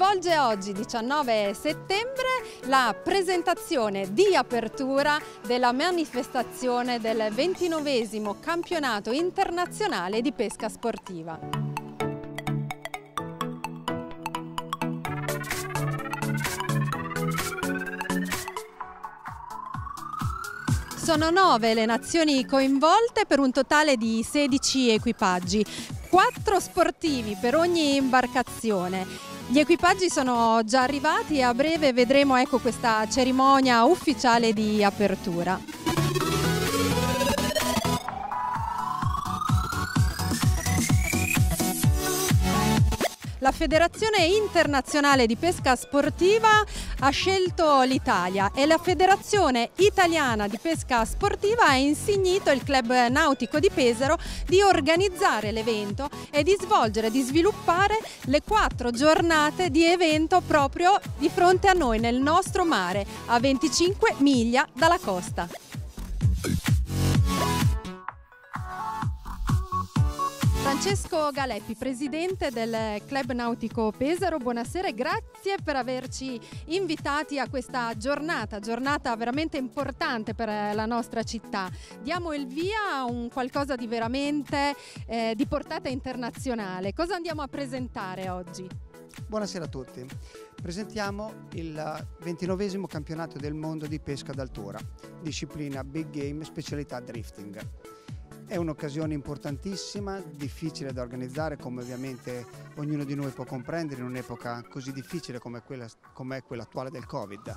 svolge oggi, 19 settembre, la presentazione di apertura della manifestazione del 29° campionato internazionale di pesca sportiva. Sono 9 le nazioni coinvolte per un totale di 16 equipaggi, 4 sportivi per ogni imbarcazione. Gli equipaggi sono già arrivati e a breve vedremo questa cerimonia ufficiale di apertura. La Federazione Internazionale di Pesca Sportiva ha scelto l'Italia e la Federazione Italiana di Pesca Sportiva ha insignito il Club Nautico di Pesaro di organizzare l'evento e di sviluppare le 4 giornate di evento proprio di fronte a noi, nel nostro mare, a 25 miglia dalla costa. Francesco Galeppi, presidente del Club Nautico Pesaro, buonasera e grazie per averci invitati a questa giornata veramente importante per la nostra città. Diamo il via a un qualcosa di veramente di portata internazionale. Cosa andiamo a presentare oggi? Buonasera a tutti. Presentiamo il 29° campionato del mondo di pesca d'altura, disciplina Big Game, specialità drifting. È un'occasione importantissima, difficile da organizzare, come ovviamente ognuno di noi può comprendere in un'epoca così difficile come è quella attuale del Covid.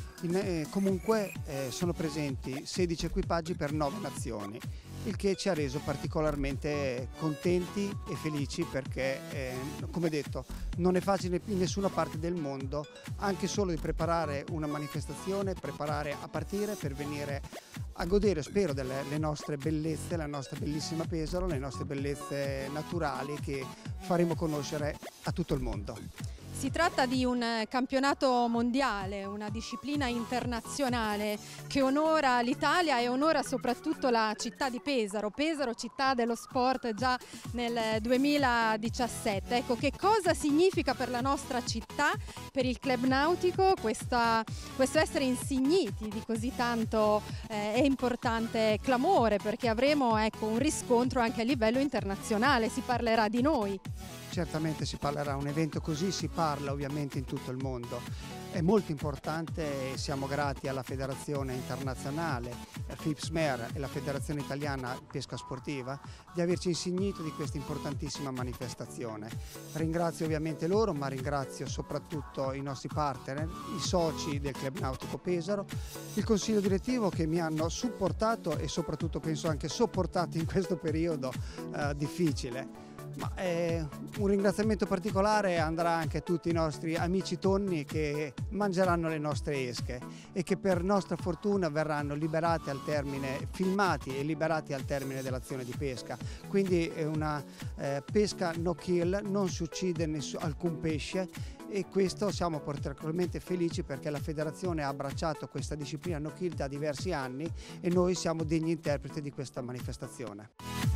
Comunque sono presenti 16 equipaggi per 9 nazioni, il che ci ha reso particolarmente contenti e felici perché, come detto, non è facile in nessuna parte del mondo, anche solo di preparare una manifestazione, preparare a partire per venire a godere, spero, delle nostre bellezze, la nostra bellissima Pesaro, le nostre bellezze naturali che faremo conoscere a tutto il mondo. Si tratta di un campionato mondiale, una disciplina internazionale che onora l'Italia e onora soprattutto la città di Pesaro. Pesaro, città dello sport già nel 2017. Ecco, che cosa significa per la nostra città, per il Club Nautico, questo essere insigniti di così tanto e importante clamore, perché avremo un riscontro anche a livello internazionale, si parlerà di noi. Certamente si parlerà, un evento così si parla ovviamente in tutto il mondo. È molto importante e siamo grati alla Federazione Internazionale, FIPSMER e la Federazione Italiana Pesca Sportiva di averci insignito di questa importantissima manifestazione. Ringrazio ovviamente loro, ma ringrazio soprattutto i nostri partner, i soci del Club Nautico Pesaro, il consiglio direttivo che mi hanno supportato e soprattutto penso anche sopportato in questo periodo difficile. Ma un ringraziamento particolare andrà anche a tutti i nostri amici tonni che mangeranno le nostre esche e che per nostra fortuna verranno liberati al termine, filmati e liberati al termine dell'azione di pesca. Quindi è una pesca no kill, non si uccide alcun pesce, e questo siamo particolarmente felici perché la federazione ha abbracciato questa disciplina no kill da diversi anni e noi siamo degli interpreti di questa manifestazione.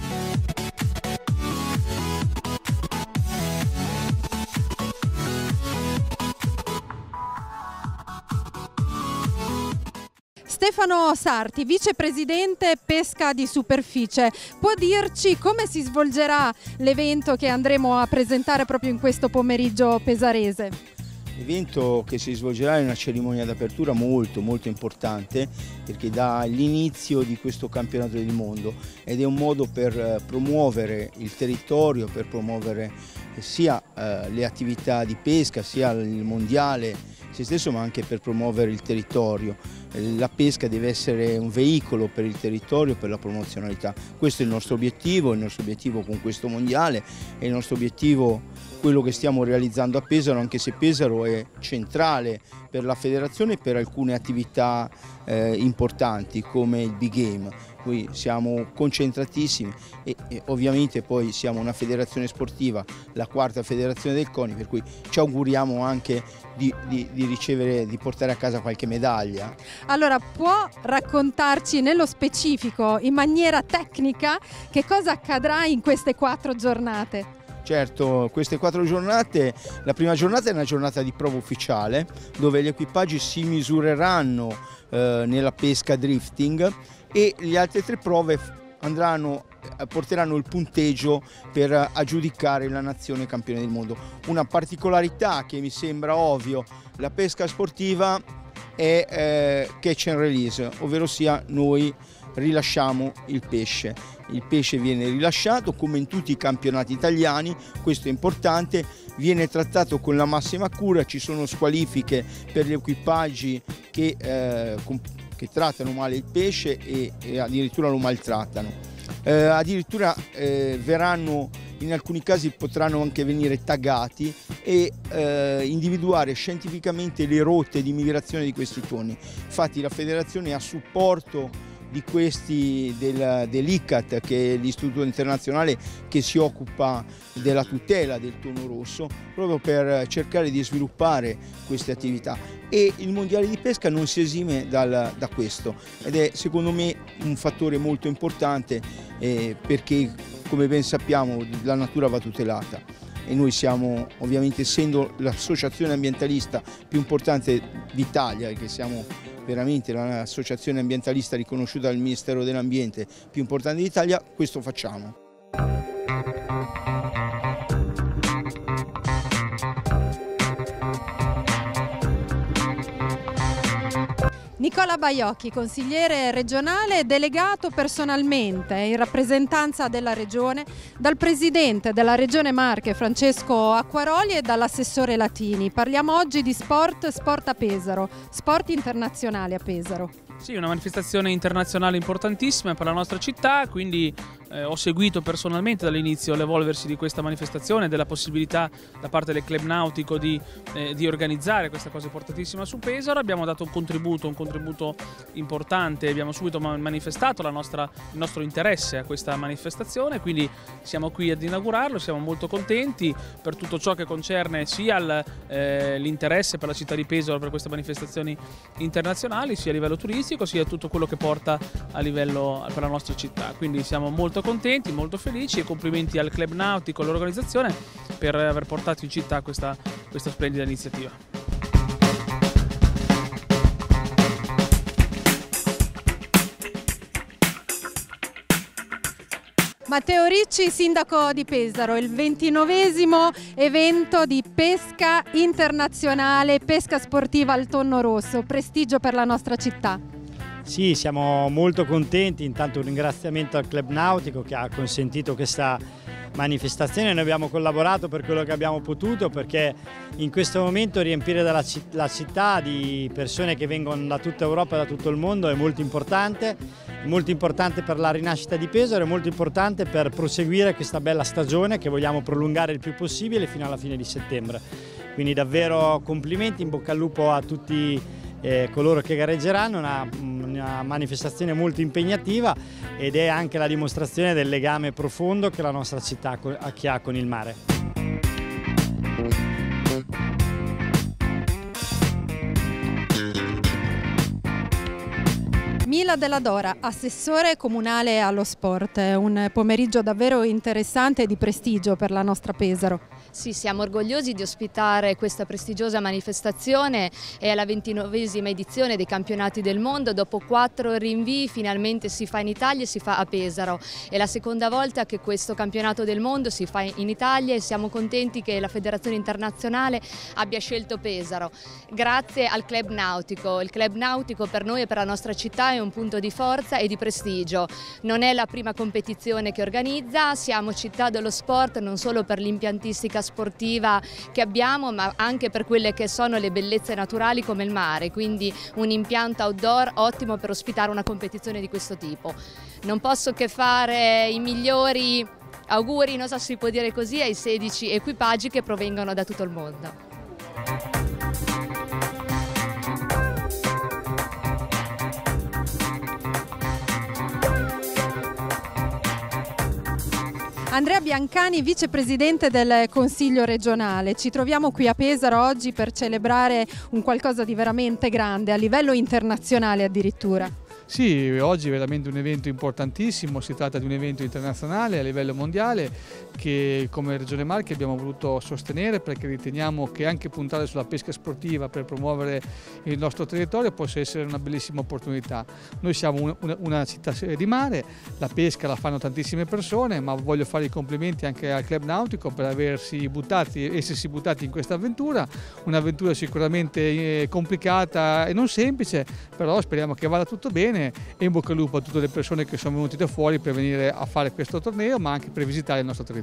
Stefano Sarti, vicepresidente pesca di superficie, può dirci come si svolgerà l'evento che andremo a presentare proprio in questo pomeriggio pesarese? L'evento che si svolgerà è una cerimonia d'apertura molto importante perché dà l'inizio di questo campionato del mondo ed è un modo per promuovere il territorio, per promuovere sia le attività di pesca, sia il mondiale se stesso, ma anche per promuovere il territorio. La pesca deve essere un veicolo per il territorio, per la promozionalità. Questo è il nostro obiettivo con questo mondiale, è il nostro obiettivo quello che stiamo realizzando a Pesaro, anche se Pesaro è centrale per la federazione e per alcune attività importanti come il Big Game. Qui siamo concentratissimi e ovviamente poi siamo una federazione sportiva, la 4ª federazione del CONI, per cui ci auguriamo anche di portare a casa qualche medaglia. Allora, può raccontarci nello specifico, in maniera tecnica, che cosa accadrà in queste 4 giornate? Certo, queste 4 giornate, la prima giornata è una giornata di prova ufficiale dove gli equipaggi si misureranno nella pesca drifting e le altre 3 prove porteranno il punteggio per aggiudicare la nazione campione del mondo. Una particolarità che mi sembra ovvio, la pesca sportiva è catch and release, ovvero sia noi rilasciamo il pesce. Il pesce viene rilasciato come in tutti i campionati italiani, questo è importante, viene trattato con la massima cura, ci sono squalifiche per gli equipaggi che trattano male il pesce e addirittura lo maltrattano. Addirittura verranno, in alcuni casi potranno anche venire taggati e individuare scientificamente le rotte di migrazione di questi tonni. Infatti la federazione a supporto di questi dell'ICCAT, che è l'istituto internazionale che si occupa della tutela del tonno rosso, proprio per cercare di sviluppare queste attività, e il mondiale di pesca non si esime da questo ed è secondo me un fattore molto importante perché, come ben sappiamo, la natura va tutelata e noi siamo, ovviamente, essendo l'associazione ambientalista più importante d'Italia, che siamo veramente l'associazione ambientalista riconosciuta dal Ministero dell'Ambiente più importante d'Italia, questo facciamo. Nicola Baiocchi, consigliere regionale delegato personalmente in rappresentanza della regione dal presidente della regione Marche Francesco Acquaroli e dall'assessore Latini. Parliamo oggi di sport a Pesaro, sport internazionale a Pesaro. Sì, una manifestazione internazionale importantissima per la nostra città, quindi ho seguito personalmente dall'inizio l'evolversi di questa manifestazione, della possibilità da parte del club nautico di organizzare questa cosa importantissima su Pesaro. Abbiamo dato un contributo importante, abbiamo subito manifestato il nostro interesse a questa manifestazione, quindi siamo qui ad inaugurarlo, siamo molto contenti per tutto ciò che concerne sia l'interesse per la città di Pesaro per queste manifestazioni internazionali, sia a livello turistico, sia tutto quello che porta a livello per la nostra città. Quindi siamo molto contenti, molto felici, e complimenti al club nautico e all'organizzazione per aver portato in città questa splendida iniziativa. Matteo Ricci, sindaco di Pesaro, il 29esimo evento di pesca internazionale, pesca sportiva al tonno rosso, prestigio per la nostra città. Sì, siamo molto contenti, intanto un ringraziamento al club nautico che ha consentito questa manifestazione. Noi abbiamo collaborato per quello che abbiamo potuto, perché in questo momento riempire la città di persone che vengono da tutta Europa e da tutto il mondo è molto importante per la rinascita di Pesaro, è molto importante per proseguire questa bella stagione che vogliamo prolungare il più possibile fino alla fine di settembre. Quindi davvero complimenti, in bocca al lupo a tutti coloro che gareggeranno, una manifestazione molto impegnativa ed è anche la dimostrazione del legame profondo che la nostra città ha con il mare. Mila Della Dora, assessore comunale allo sport, un pomeriggio davvero interessante e di prestigio per la nostra Pesaro. Sì, siamo orgogliosi di ospitare questa prestigiosa manifestazione, è la 29esima edizione dei campionati del mondo, dopo 4 rinvii finalmente si fa in Italia e si fa a Pesaro. È la seconda volta che questo campionato del mondo si fa in Italia e siamo contenti che la Federazione Internazionale abbia scelto Pesaro. Grazie al club nautico, il club nautico per noi e per la nostra città è un punto di forza e di prestigio. Non è la prima competizione che organizza, siamo città dello sport non solo per l'impiantistica sportiva che abbiamo, ma anche per quelle che sono le bellezze naturali come il mare, quindi un impianto outdoor ottimo per ospitare una competizione di questo tipo. Non posso che fare i migliori auguri, non so se si può dire così, ai 16 equipaggi che provengono da tutto il mondo. Andrea Biancani, vicepresidente del Consiglio regionale. Ci troviamo qui a Pesaro oggi per celebrare un qualcosa di veramente grande, a livello internazionale addirittura. Sì, oggi è veramente un evento importantissimo, si tratta di un evento internazionale a livello mondiale che come Regione Marche abbiamo voluto sostenere, perché riteniamo che anche puntare sulla pesca sportiva per promuovere il nostro territorio possa essere una bellissima opportunità. Noi siamo una città di mare, la pesca la fanno tantissime persone, ma voglio fare i complimenti anche al Club Nautico per essersi buttati in questa avventura, un'avventura sicuramente complicata e non semplice, però speriamo che vada tutto bene e in bocca al lupo a tutte le persone che sono venute da fuori per venire a fare questo torneo, ma anche per visitare il nostro territorio.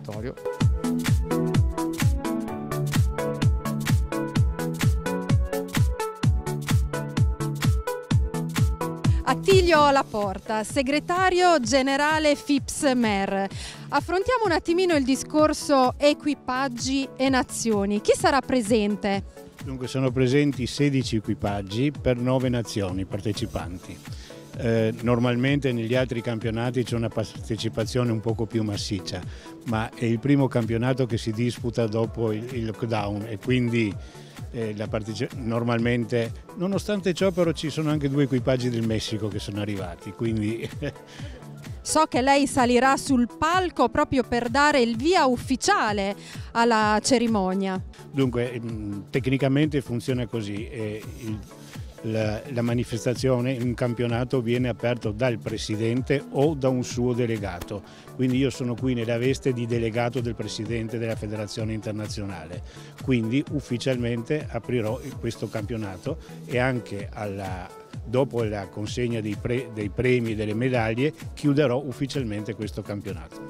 Attilio Laporta, segretario generale FIPS-MER. Affrontiamo un attimino il discorso equipaggi e nazioni. Chi sarà presente? Dunque sono presenti 16 equipaggi per 9 nazioni partecipanti. Normalmente negli altri campionati c'è una partecipazione un poco più massiccia, ma è il primo campionato che si disputa dopo il lockdown e quindi normalmente, nonostante ciò però ci sono anche 2 equipaggi del Messico che sono arrivati, quindi... So che lei salirà sul palco proprio per dare il via ufficiale alla cerimonia. Dunque, tecnicamente funziona così. La manifestazione in un campionato viene aperto dal presidente o da un suo delegato, quindi io sono qui nella veste di delegato del presidente della federazione internazionale, quindi ufficialmente aprirò questo campionato e anche dopo la consegna dei premi e delle medaglie chiuderò ufficialmente questo campionato.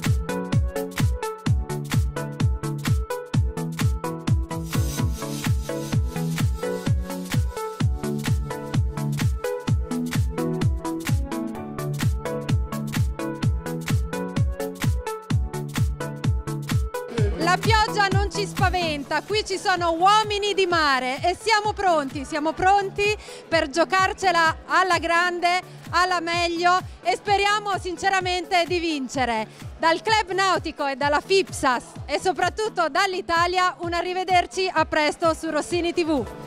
La pioggia non ci spaventa, qui ci sono uomini di mare e siamo pronti per giocarcela alla grande, alla meglio e speriamo sinceramente di vincere. Dal Club Nautico e dalla FIPSAS e soprattutto dall'Italia un arrivederci, a presto su Rossini TV.